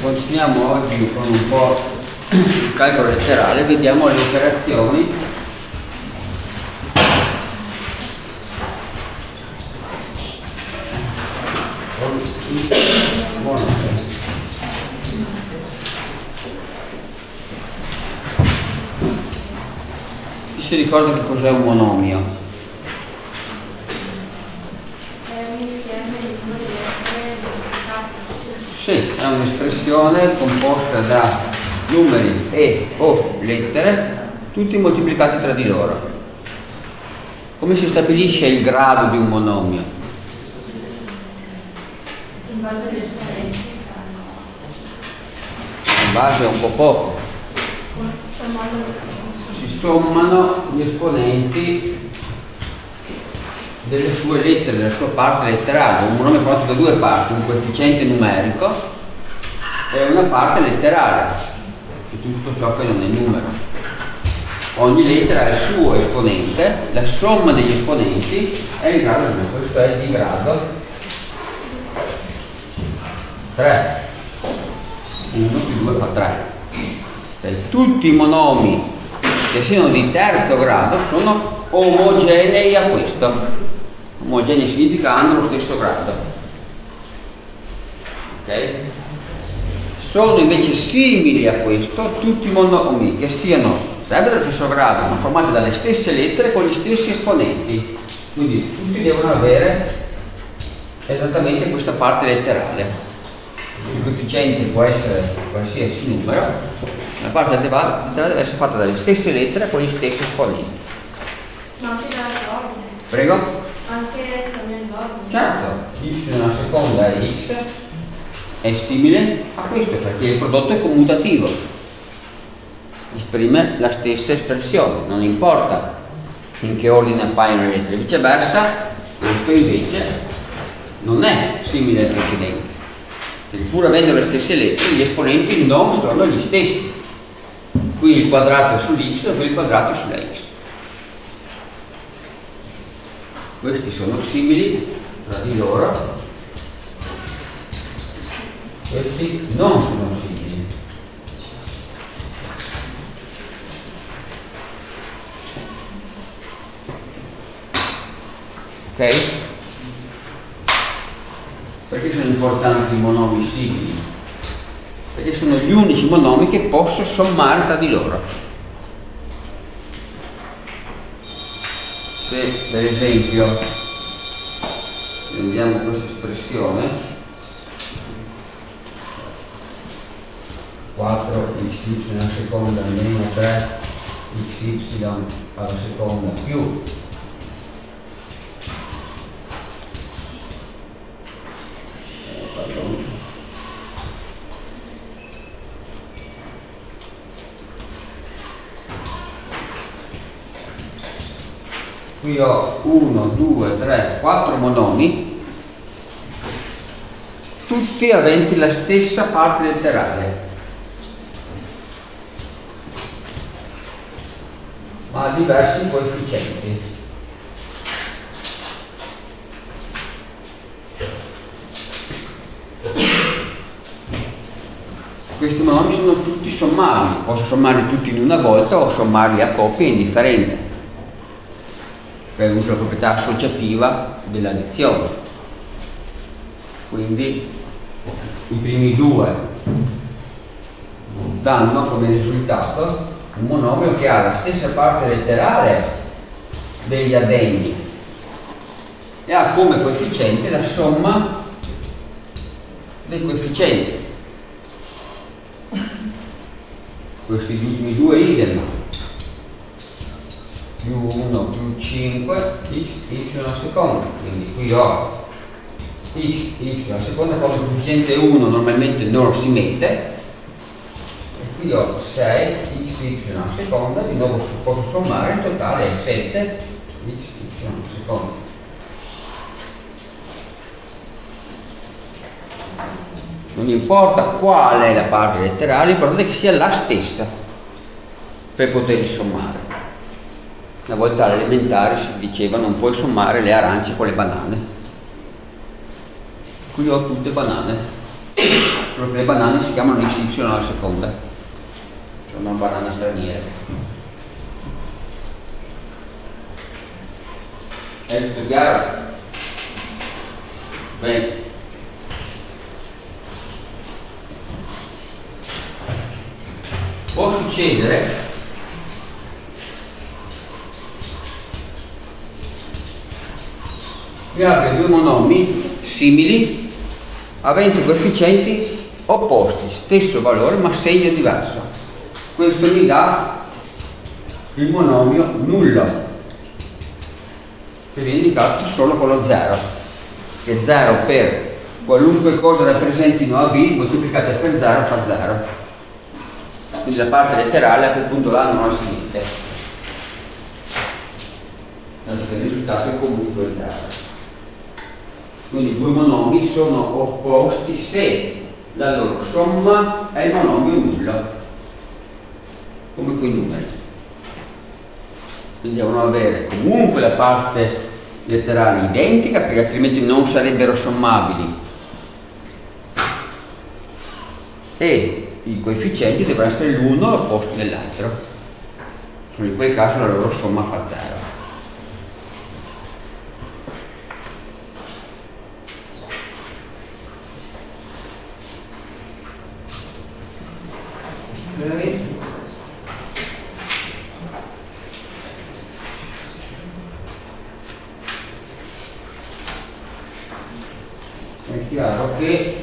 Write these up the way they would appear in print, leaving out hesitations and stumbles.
Continuiamo oggi con un po' il calcolo letterale, vediamo le operazioni Chi si ricorda che cos'è un monomio? Sì, è un'espressione composta da numeri e o lettere, tutti moltiplicati tra di loro. Come si stabilisce il grado di un monomio? In base agli esponenti. In base a un po' poco. Si sommano gli esponenti delle sue lettere, della sua parte letterale. Un monomio è formato da due parti, un coefficiente numerico e una parte letterale, di tutto ciò che non è numero. Ogni lettera ha il suo esponente, la somma degli esponenti è il grado di numero. Questo è il grado 3. 1 più 2 fa 3. Tutti i monomi che siano di terzo grado sono omogenei a questo. Omogenei significa hanno lo stesso grado. Okay? Sono invece simili a questo tutti i monomi che siano sempre dello stesso grado, ma formati dalle stesse lettere con gli stessi esponenti. Quindi tutti devono avere esattamente questa parte letterale. Il coefficiente può essere qualsiasi numero, la parte letterale deve essere fatta dalle stesse lettere con gli stessi esponenti. Ma anche l'ordine. Prego? Anche cambiando ordine. Certo, y una seconda x è simile a questo perché il prodotto è commutativo, esprime la stessa espressione, non importa in che ordine appaiono le lettere. Viceversa, questo invece non è simile al precedente, perché pur avendo le stesse lettere gli esponenti non sono gli stessi. Qui il quadrato è sull'y e qui il quadrato è sulla x. Questi sono simili tra di loro, questi non sono simili. Ok? Perché sono importanti i monomi simili? Perché sono gli unici monomi che posso sommare tra di loro. Se per esempio prendiamo questa espressione 4xy alla seconda meno 3xy alla seconda più qui ho 1, 2, 3, 4 monomi, tutti aventi la stessa parte letterale, ma diversi coefficienti. Questi monomi sono tutti sommabili, posso sommarli tutti in una volta o sommarli a coppie indifferente, per uso la proprietà associativa dell'addizione. Quindi i primi due danno come risultato un monomio che ha la stessa parte letterale degli addendi e ha come coefficiente la somma dei coefficienti. Questi ultimi due idem, più 1 più 5 x alla seconda, quindi qui ho x alla seconda con il coefficiente 1 normalmente non si mette, e qui ho 6 xy alla seconda, di nuovo posso sommare, il totale è 7 xy alla seconda. Non importa qual è la parte letterale, l'importante è che sia la stessa per poterli sommare. Una volta alle elementari si diceva non puoi sommare le arance con le banane. Qui ho tutte banane, solo che le banane si chiamano XY alla seconda, sono una banana straniera. È tutto chiaro? Bene. Può succedere che abbia due monomi simili aventi coefficienti opposti, stesso valore ma segno diverso. Questo mi dà il monomio nullo, che viene indicato solo con lo 0, che 0 per qualunque cosa rappresentino AB moltiplicate per 0 fa 0. Quindi la parte letterale a quel punto là non ha niente, dato che il risultato è comunque 0. Quindi due monomi sono opposti se la loro somma è il monomio nullo, come quei numeri. Quindi devono avere comunque la parte letterale identica, perché altrimenti non sarebbero sommabili, e i coefficienti devono essere l'uno all'opposto dell'altro, solo in quel caso la loro somma fa 0. Okay. È chiaro che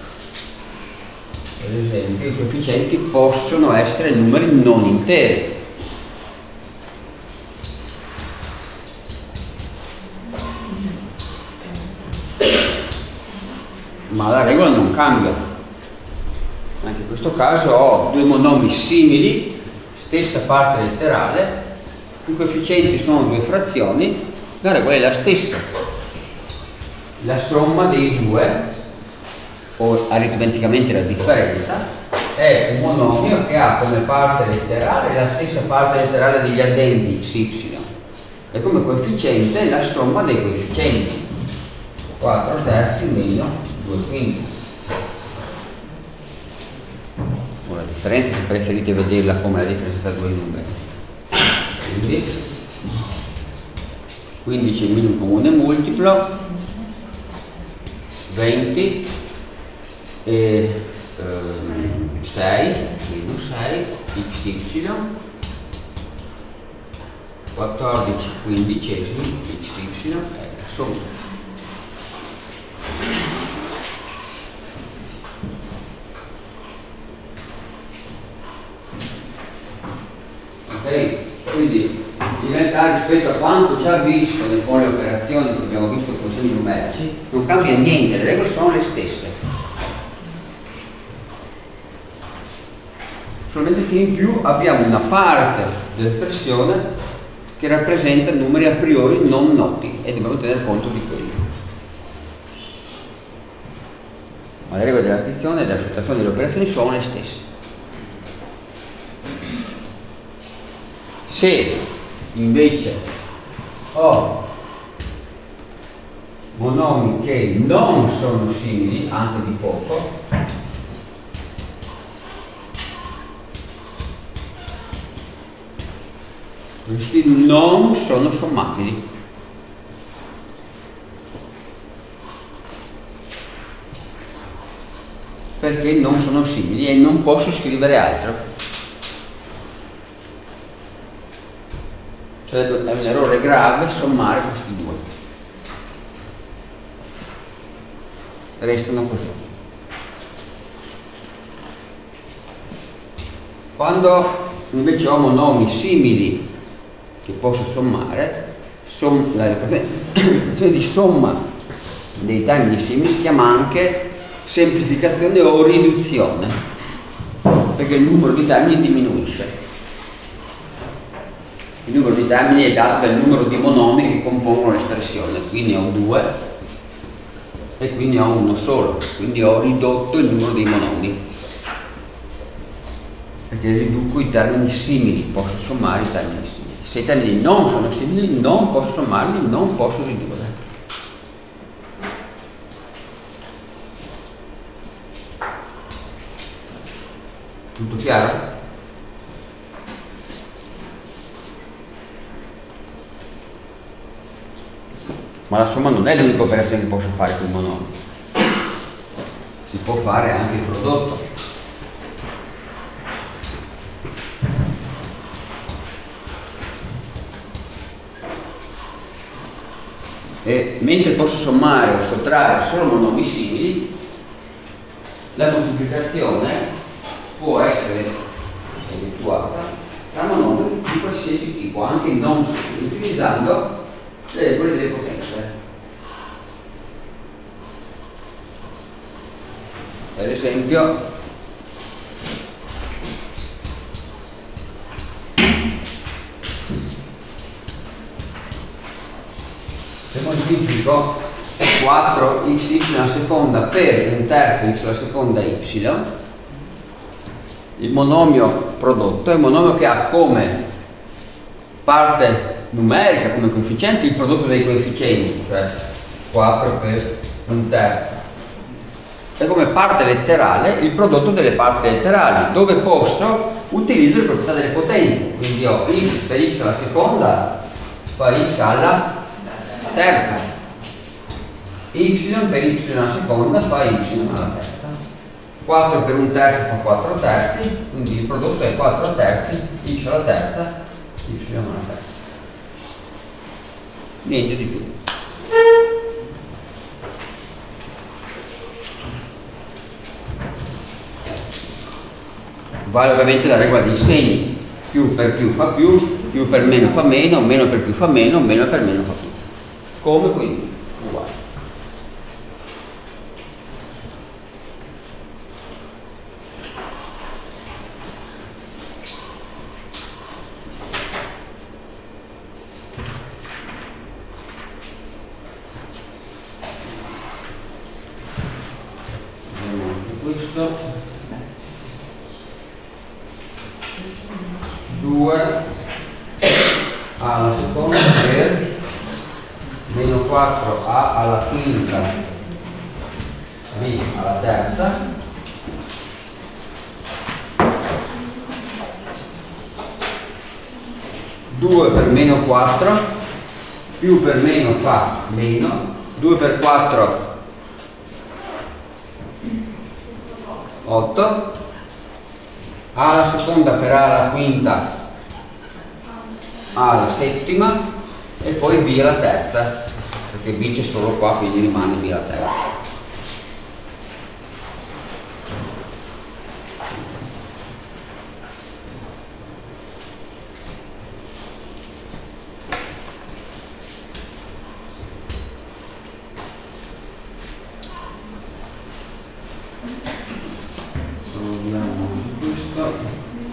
per esempio i coefficienti possono essere numeri non interi, ma la regola non cambia. Anche in questo caso ho due monomi simili, stessa parte letterale, i coefficienti sono due frazioni, la regola è la stessa. La somma dei due, o aritmeticamente la differenza, è un monomio che ha come parte letterale la stessa parte letterale degli addendi xy e come coefficiente la somma dei coefficienti 4 terzi meno 2 quinti. La differenza, se preferite vederla come la differenza tra due numeri, quindi 15 meno un comune multiplo, 20 e 6 meno 6 xy, 14 quindicesimi xy è la somma. Ok? Quindi in realtà rispetto a quanto già visto con le operazioni che abbiamo visto con segni numerici non cambia niente, le regole sono le stesse, solamente che in più abbiamo una parte dell'espressione che rappresenta numeri a priori non noti e dobbiamo tener conto di quello. Ma le regole dell'addizione e della sottrazione delle operazioni sono le stesse. Se invece ho monomi che non sono simili, anche di poco, questi non sono sommabili. Perché non sono simili e non posso scrivere altro. Cioè è un errore grave sommare questi due. Restano così. Quando invece ho monomi simili che posso sommare, la operazione di somma dei termini simili si chiama anche semplificazione o riduzione, perché il numero di termini diminuisce. Il numero di termini è dato dal numero di monomi che compongono l'espressione, qui ne ho due e qui ne ho uno solo, quindi ho ridotto il numero dei monomi, perché riduco i termini simili, posso sommare i termini simili. Se i termini non sono simili non posso sommarli, non posso ridurre. Tutto chiaro? Ma la somma non è l'unica operazione che posso fare con il monomio. Si può fare anche il prodotto. E mentre posso sommare o sottrarre solo monomi simili, la moltiplicazione può essere effettuata tra monomi di qualsiasi tipo, anche non simili, utilizzando le regole delle potenze. Per esempio, se moltiplico 4xy alla seconda per un terzo x alla seconda y, il monomio prodotto è un monomio che ha come parte numerica, come coefficiente, il prodotto dei coefficienti, cioè 4 per un terzo, e come parte letterale il prodotto delle parti letterali, dove posso utilizzare le proprietà delle potenze. Quindi ho x per x alla seconda fa x alla terza, y per y alla seconda fa y alla terza, 4 per un terzo fa 4 terzi, quindi il prodotto è 4 terzi, x alla terza, y alla terza. Niente di più. Vale ovviamente la regola dei segni: più per più fa più per meno fa meno, meno per più fa meno, meno per meno fa più. Come quindi? Uguale. Vediamo anche questo. 2 alla seconda per meno 4a alla quinta b alla terza (2 per meno 4 più per meno fa meno 2 per 4 8 a alla seconda per a alla quinta a alla settima e poi b alla terza, perché b c'è solo qua, quindi rimane b alla terza. Proviamo questo.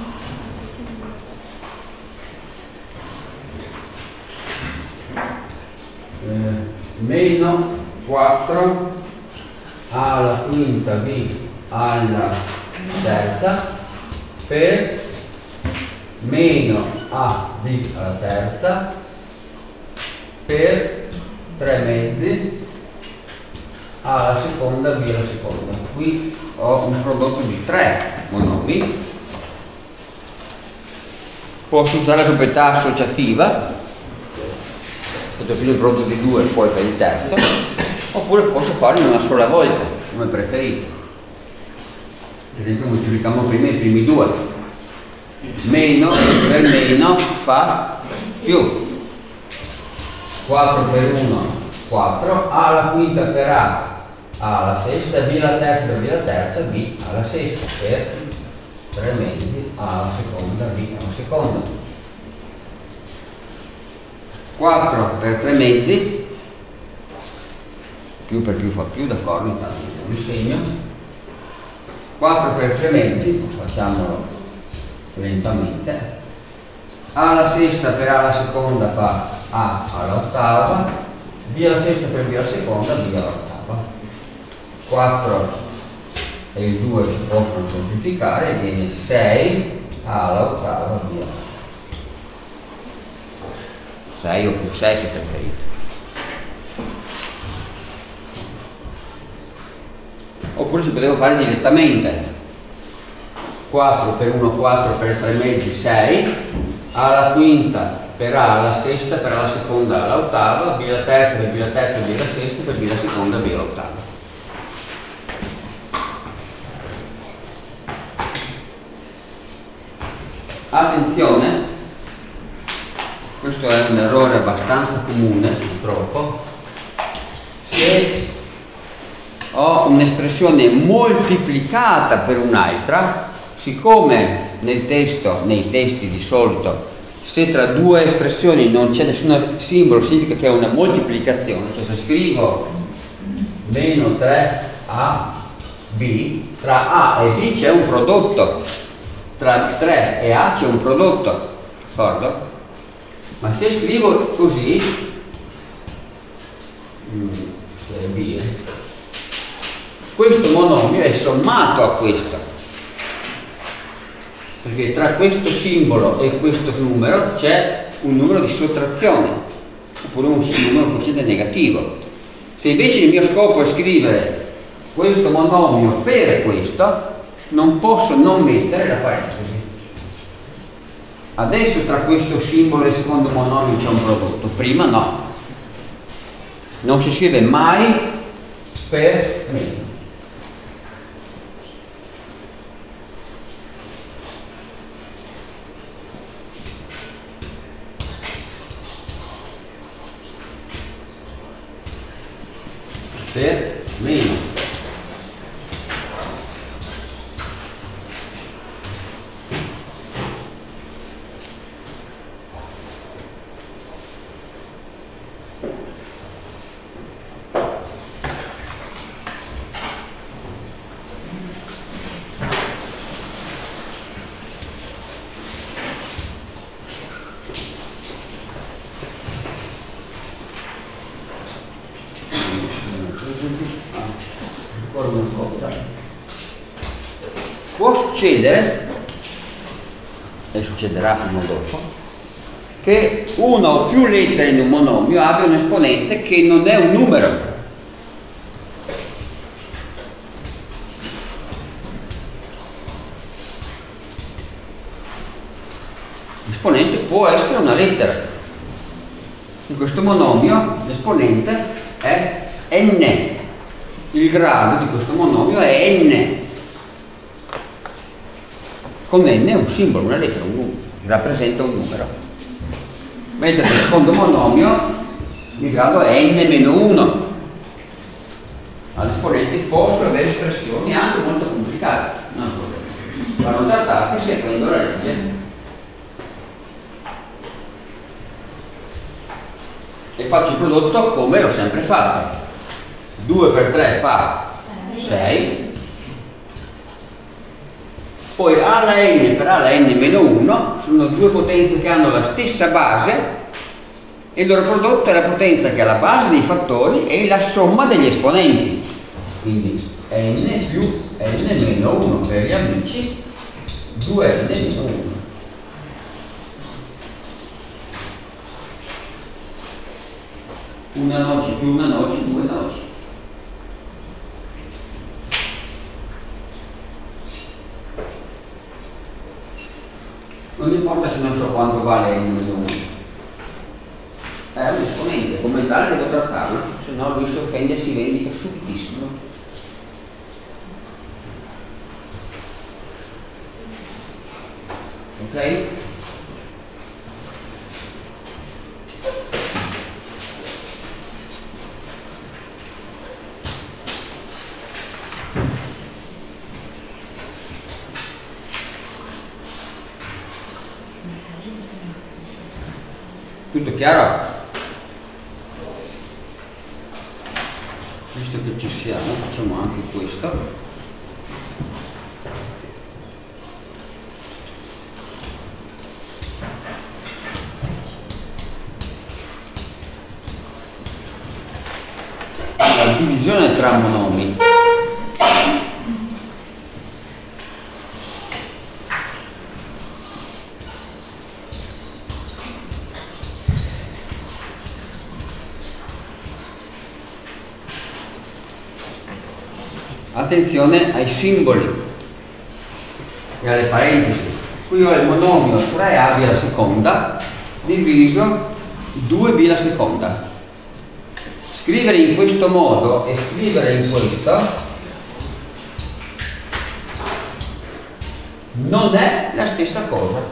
Meno 4 a alla quinta b alla terza per meno a b alla terza per 3 mezzi alla seconda b alla seconda. Qui ho un prodotto di 3 monomi. Posso usare la proprietà associativa, prima il prodotto di 2 e poi per il terzo, oppure posso farlo in una sola volta, come preferite. Per esempio moltiplichiamo prima i primi 2. Meno per meno fa più. 4 per 1 4, a alla quinta per a alla sesta, b alla terza per b alla terza, b alla sesta per 3 mezzi alla seconda, b alla seconda. 4 per 3 mezzi, più per più fa più, d'accordo, intanto vi segno. 4 per 3 mezzi, facciamolo lentamente, a alla sesta per a alla seconda fa a all'ottava, b alla sesta per b alla seconda, b all'ottava. 4 e il 2 si possono semplificare, viene 6 a all'ottava, b all'ottava. 6 o più 6 se preferite. Oppure si poteva fare direttamente. 4 per 1 4 per 3 mezzi 6, A alla quinta per A alla sesta per A alla seconda all'ottava, B alla terza per B alla terza B alla sesta per B alla seconda B all'ottava. Attenzione, questo è un errore abbastanza comune purtroppo, se ho un'espressione moltiplicata per un'altra, siccome nel testo, nei testi di solito, se tra due espressioni non c'è nessun simbolo significa che è una moltiplicazione, cioè se scrivo meno 3AB, tra A e B c'è un prodotto, tra 3 e A c'è un prodotto, d'accordo? Ma se scrivo così, è B, questo monomio è sommato a questo, perché tra questo simbolo e questo numero c'è un numero di sottrazione, oppure un numero quoziente negativo. Se invece il mio scopo è scrivere questo monomio per questo, non posso non mettere la parentesi. Adesso tra questo simbolo e il secondo monomio c'è un prodotto, prima no. Non si scrive mai per meno. Per meno. Può succedere, e succederà prima o dopo, che una o più lettere in un monomio abbia un esponente che non è un numero. L'esponente può essere una lettera. In questo monomio l'esponente è n. Il grado di questo monomio è n. Con n è un simbolo, una lettera, un numero, rappresenta un numero. Mentre nel secondo monomio il grado è n-1. All'esponente possono avere espressioni anche molto complicate, vanno trattate seguendo la legge. E faccio il prodotto come l'ho sempre fatto. 2 per 3 fa 6. Poi A alla n per A alla n-1 sono due potenze che hanno la stessa base e il loro prodotto è la potenza che ha la base dei fattori e la somma degli esponenti. Quindi n più n-1 per gli amici, 2n-1. Una noce più una noce, due noci. Non importa se non so quanto vale n-1. È un esponente, come tale devo trattarlo, se no lui si offende e si vendica subitissimo. Ok? Tutto chiaro? Visto che ci siamo, facciamo anche questo. La divisione tra monomi. Attenzione ai simboli. e alle parentesi. Qui ho il monomio 3ab alla seconda diviso 2b alla seconda. Scrivere in questo modo e scrivere in questo non è la stessa cosa.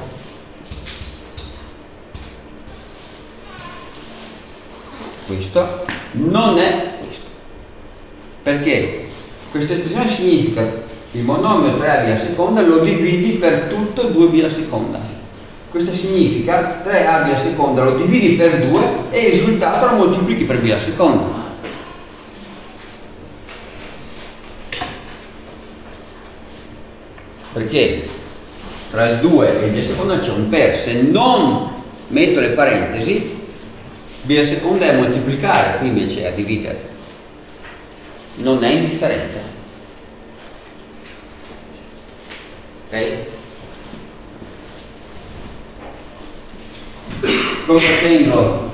Questo non è questo. Perché questa espressione significa il monomio 3ab alla seconda lo dividi per tutto 2b alla seconda. Questo significa 3ab alla seconda lo dividi per 2 e il risultato lo moltiplichi per b alla seconda. Perché tra il 2 e il b alla seconda c'è un per. Se non metto le parentesi, b alla seconda è moltiplicare, qui invece è a dividere. Non è indifferente. Ok? Cosa ottengo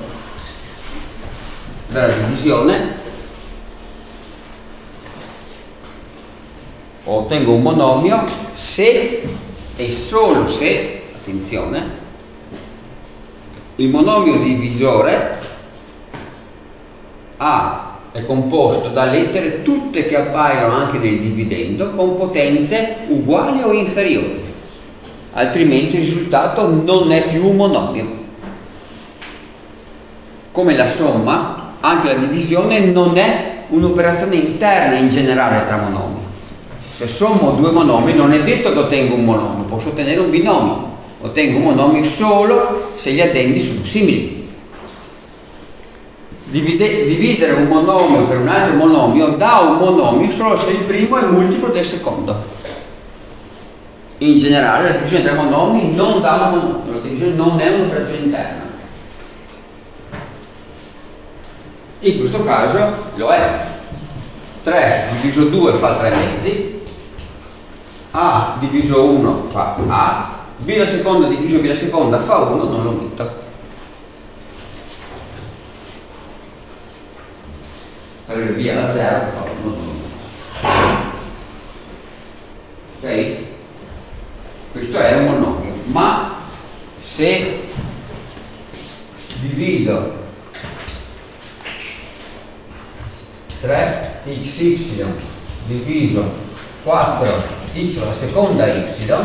dalla divisione? Ottengo un monomio se e solo se, attenzione, il monomio divisore è composto da lettere tutte che appaiono anche nel dividendo con potenze uguali o inferiori, altrimenti il risultato non è più un monomio. Come la somma, anche la divisione non è un'operazione interna in generale tra monomi. Se sommo due monomi non è detto che ottengo un monomio, posso ottenere un binomio. Ottengo un monomio solo se gli addendi sono simili. Dividere un monomio per un altro monomio dà un monomio solo se il primo è multiplo del secondo. In generale la divisione tra monomi non dà un monomio, la divisione non è un'operazione interna. In questo caso lo è. 3 diviso 2 fa 3 mezzi, A diviso 1 fa A, B alla seconda diviso B alla seconda fa 1, non lo metto. Per B alla 0 fa 1, non lo metto. Ok? Questo è un monomio, ma se divido 3xy diviso 4x alla seconda y,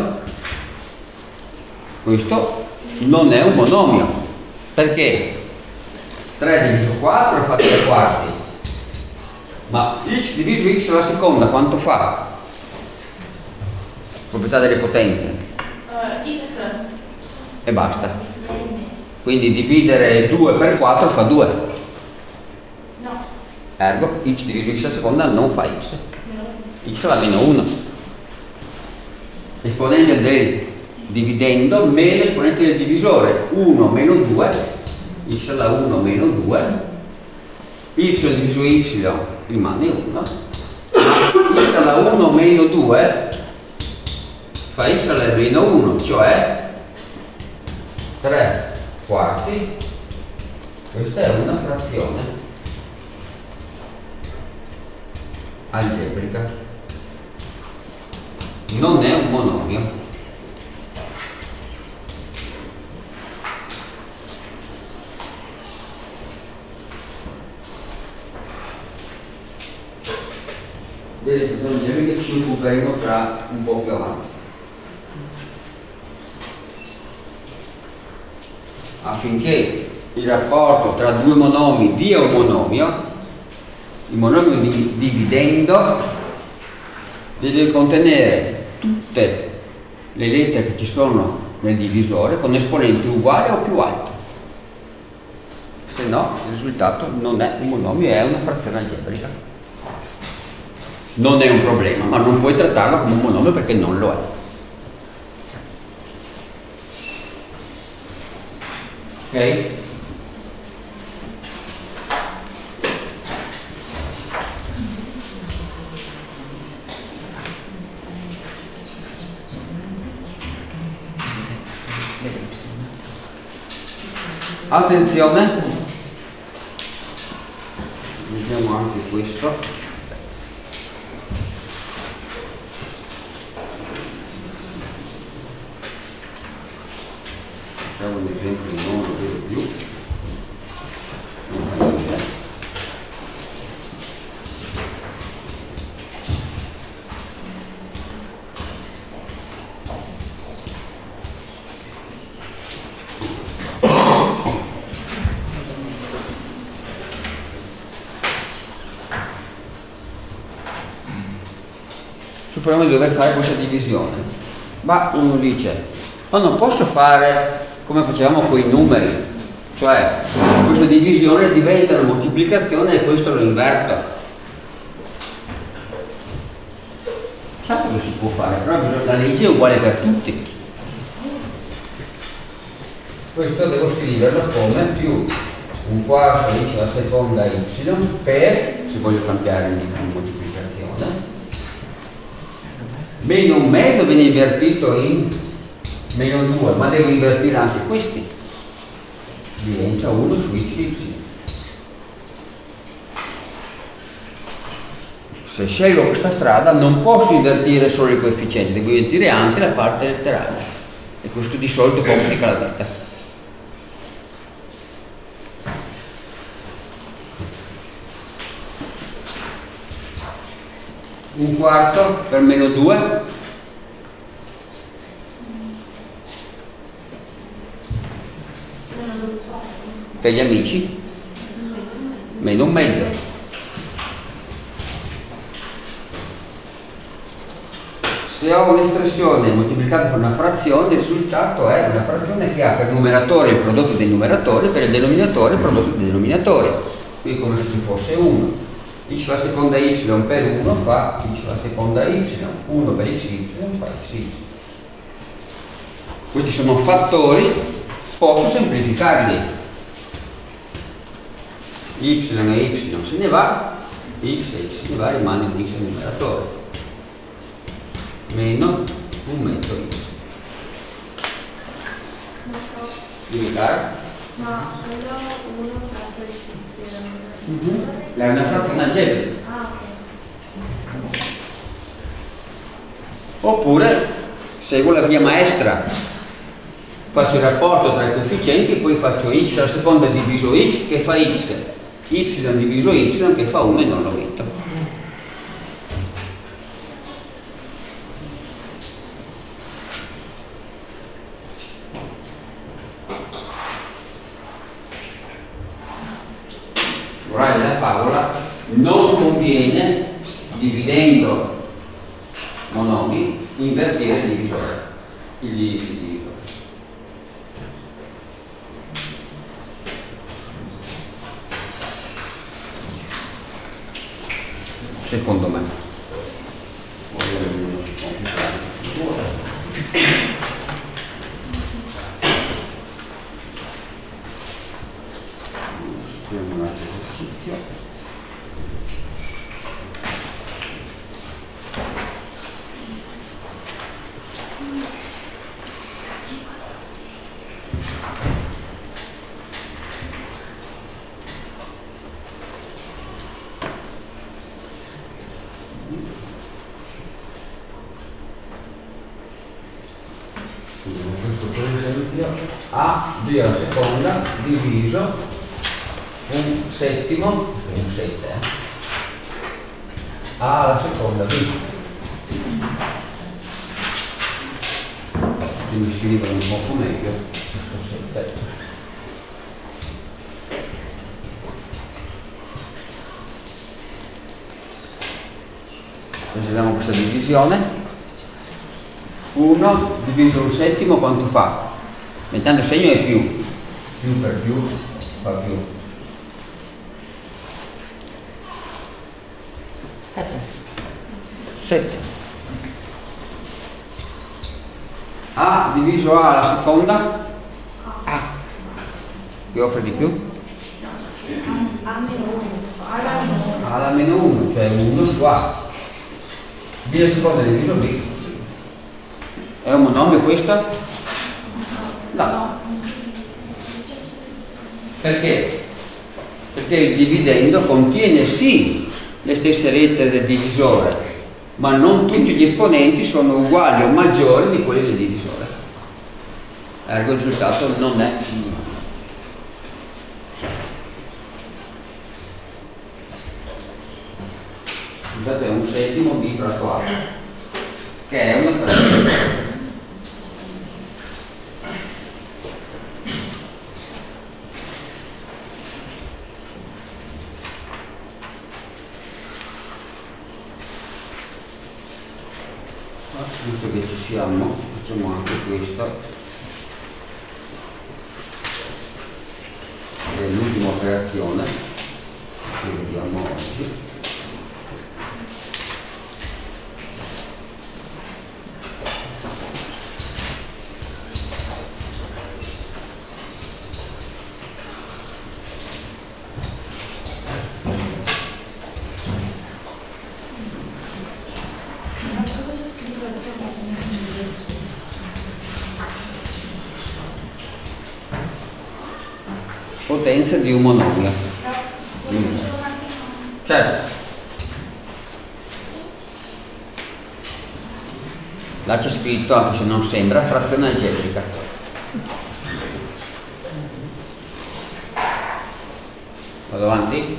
questo non è un monomio, perché 3 diviso 4 fa 3 quarti, ma x diviso x alla seconda quanto fa? Proprietà delle potenze. X. E basta. Quindi dividere 2 per 4 fa 2. No. Ergo x diviso x alla seconda non fa x. X alla meno 1. L'esponente del dividendo meno l'esponente del divisore. 1 meno 2, x alla 1 meno 2, y diviso y rimane 1, x alla 1 meno 2 fa x alla meno 1, cioè 3 quarti. Questa è una frazione algebrica. Non è un monomio. Delle funzioni algebriche ci occuperemo tra un po' più avanti. Affinché il rapporto tra due monomi dia un monomio, il monomio di dividendo deve contenere tutte le lettere che ci sono nel divisore con esponenti uguali o più alti. Se no il risultato non è un monomio, è una frazione algebrica. Non è un problema, ma non puoi trattarlo come un monomio perché non lo è. Ok? Attenzione, vediamo anche questo. Facciamo un esempio che non lo vedo più. Non vedo. Supponiamo di dover fare questa divisione, ma uno dice, ma non posso fare come facevamo con i numeri, cioè questa divisione diventa una moltiplicazione e questo lo inverto. Certo che si può fare, però la legge è uguale per tutti. Questo devo scriverlo come più un quarto x alla seconda y per, se voglio cambiare in moltiplicazione, meno un mezzo viene invertito in meno 2, ma devo invertire anche questi, diventa 1 su xy. Se scelgo questa strada non posso invertire solo i coefficienti, devo invertire anche la parte letterale e questo di solito complica la vita. Un quarto per meno 2 per gli amici meno un mezzo. Se ho un'espressione moltiplicata per una frazione, il risultato è una frazione che ha per numeratore il prodotto dei numeratori, per il denominatore il prodotto dei denominatori, qui come se ci fosse 1. X alla seconda y per 1 fa x alla seconda y, 1 per xy fa xy. Questi sono fattori, posso semplificarli. Y e y se ne va, x e x se ne va, rimane x al numeratore. Meno un mezzo x. Dimmi caro? Ma quello 1 per x. È una frazione algebrica. Oppure seguo la via maestra, faccio il rapporto tra i coefficienti e poi faccio x alla seconda diviso x che fa x, y diviso y che fa 1 e non lo metto. Morale della favola: non conviene, dividendo monomi, invertire il divisore, il divisore. Secondo me. Un altro esercizio. A b alla seconda diviso un settimo, un 7, A alla seconda b. Quindi scrivono un poco meglio questo 7. Prendiamo questa divisione. 1 diviso un settimo quanto fa? Intanto il segno è più per più fa più 7. A diviso A alla seconda, A che offre di più? A alla meno 1, cioè 1 su A. B alla seconda diviso B. È un monomio questo? No. Perché? Perché il dividendo contiene sì le stesse lettere del divisore, ma non tutti gli esponenti sono uguali o maggiori di quelli del divisore. ergo il risultato non è è un settimo b fratto a, che è una frazione. Visto che ci siamo, facciamo anche questo, che è l'ultima operazione che vediamo oggi. Potenza di un monomio. Certo. Là c'è scritto, anche se non sembra, frazione algebrica. Vado avanti?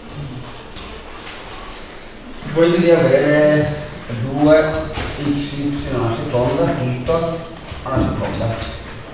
Voglio di avere 2 x alla seconda, tutto alla seconda.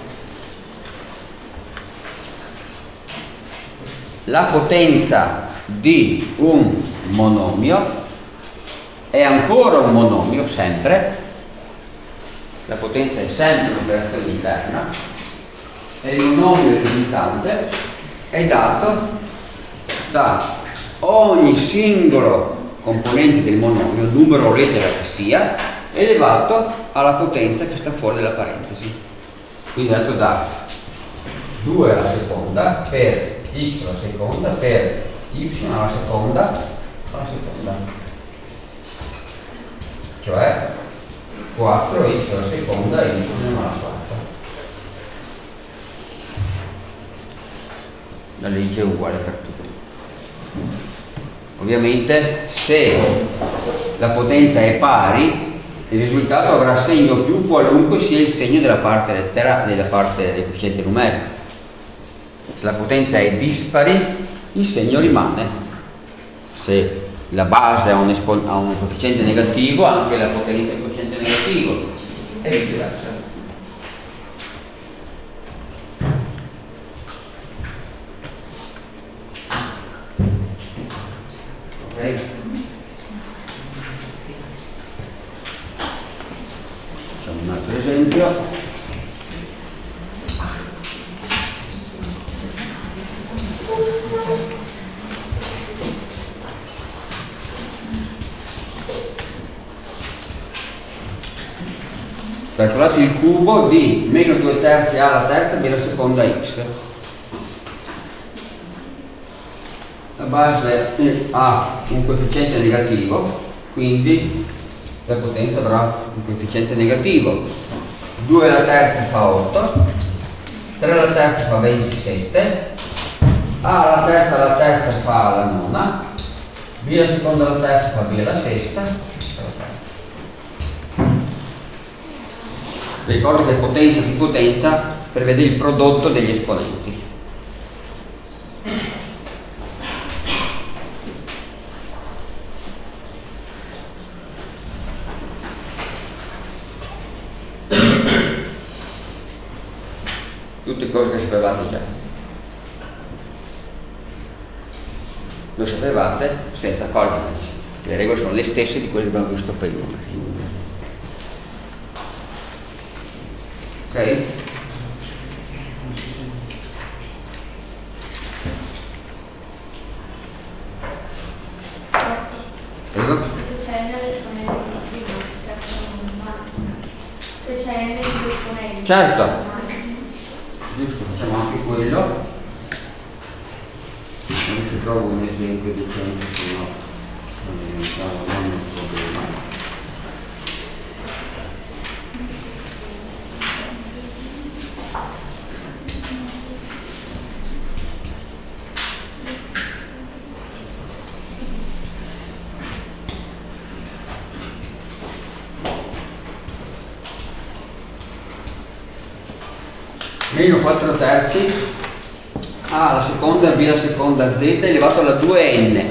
La potenza di un monomio è ancora un monomio, sempre. La potenza è sempre un'operazione interna e il monomio equidistante è dato da ogni singolo componente del monomio, numero o lettera che sia, elevato alla potenza che sta fuori dalla parentesi. Quindi è dato da 2 alla seconda per x alla seconda per y alla seconda, cioè 4x alla seconda y alla quarta. La legge è uguale per tutti. Ovviamente se la potenza è pari, il risultato avrà segno più qualunque sia il segno della parte lettera della parte del quoziente numerico. Se la potenza è dispari, il segno rimane. Se la base ha un coefficiente negativo, anche la potenza è un coefficiente negativo e viceversa. Ok? Facciamo un altro esempio. Calcolate il cubo di meno 2 terzi a alla terza b alla seconda x. La base ha un coefficiente negativo, quindi la potenza avrà un coefficiente negativo. 2 alla terza fa 8, 3 alla terza fa 27, a alla terza fa la nona, b alla seconda alla terza fa b alla sesta. Ricordo che potenza più potenza prevede il prodotto degli esponenti. Tutte cose che sapevate già. Lo sapevate senza accorgervene. Le regole sono le stesse di quelle che abbiamo visto prima. Ok? Prego? Se c'è nell'esponente prima, se c'è nell'esponente. Certo. Giusto, facciamo anche quello. Non ci trovo un esempio decente, se no non è un problema. meno 4 terzi A alla seconda, B alla seconda, Z elevato alla 2n.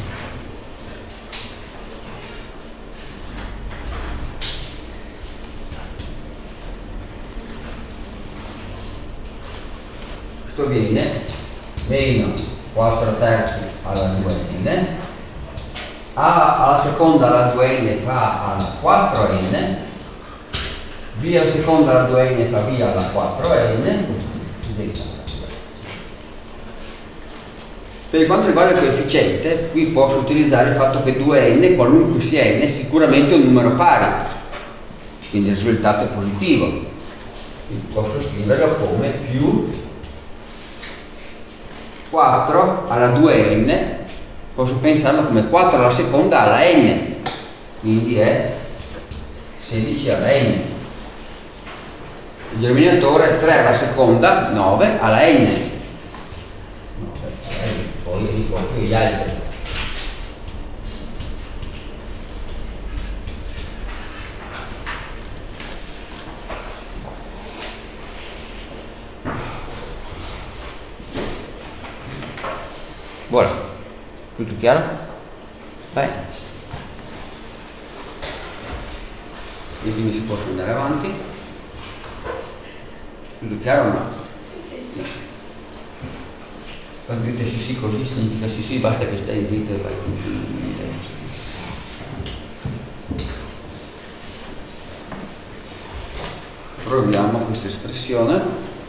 Questo viene meno 4 terzi alla 2n, A alla seconda alla 2n fa alla 4n, B alla seconda alla 2n fa B alla 4n, Z. Per quanto riguarda il coefficiente, qui posso utilizzare il fatto che 2n, qualunque sia n, è sicuramente un numero pari, quindi il risultato è positivo. Quindi posso scriverlo come più 4 alla 2n, posso pensarlo come 4 alla seconda alla n, quindi è 16 alla n. Il denominatore è 3 alla seconda, 9 alla n. Poi ricordo gli altri. Voilà, tutto chiaro? Vai. E quindi si può andare avanti. Tutto chiaro o no? Sì. Quando dite sì sì così significa sì sì, basta che stai zitto e vai. Proviamo questa espressione.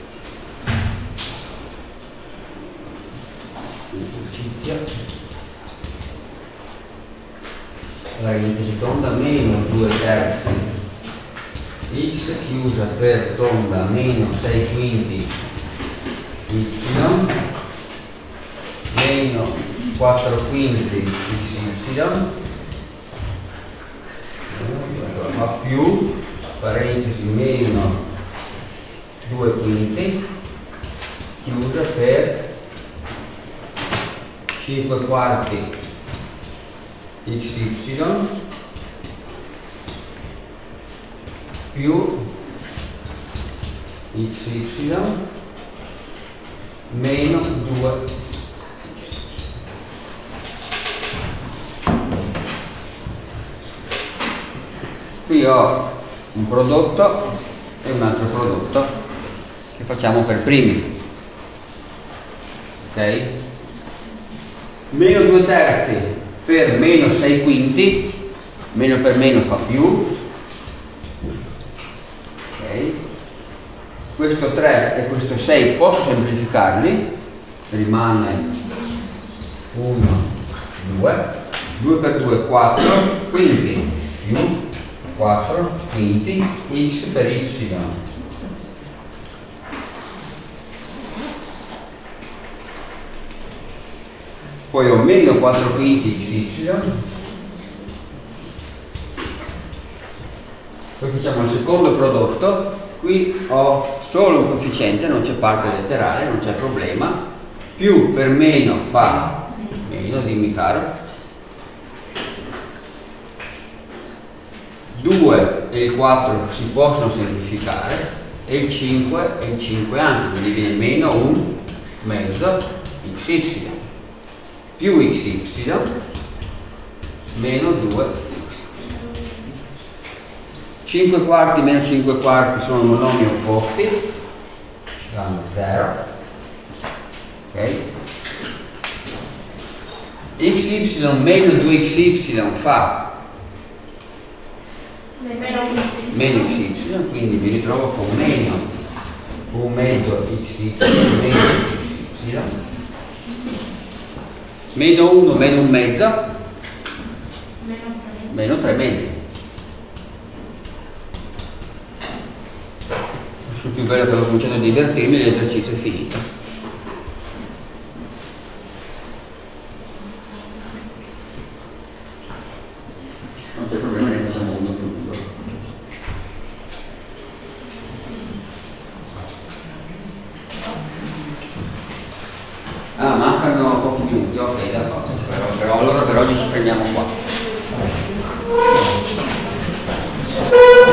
Esercizio. Variante seconda meno 2 terzi x chiusa per tonda meno 6 quinti y meno 4 quinti xy ma più parentesi meno 2 quinti chiusa per 5 quarti xy più xy meno 2. Qui ho un prodotto e un altro prodotto che facciamo per primi. Ok? Meno 2 terzi per meno 6 quinti, meno per meno fa più. Ok? Questo 3 e questo 6 posso semplificarli, rimane 1, 2, 2 per 2 4, quindi più 4 quinti x per y. Poi ho meno 4 quinti xy. Poi facciamo il secondo prodotto. Qui ho solo un coefficiente, non c'è parte letterale, non c'è problema. Più per meno fa meno, dimmi caro. 2 e il 4 si possono semplificare e il 5 e il 5 anche, quindi viene meno un mezzo xy più xy meno 2 5 quarti meno 5 quarti sono monomi opposti, danno 0. Ok? xy meno 2xy fa meno xy, quindi mi ritrovo con meno un mezzo xy meno xy, meno 1 meno un mezzo meno 3 mezzi. Sul più bello che l'ho cominciato a divertirmi, l'esercizio è finito. Non c'è problema, ne facciamo uno più lungo. Ah, mancano pochi minuti, ok, d'accordo, però allora per oggi ci prendiamo qua.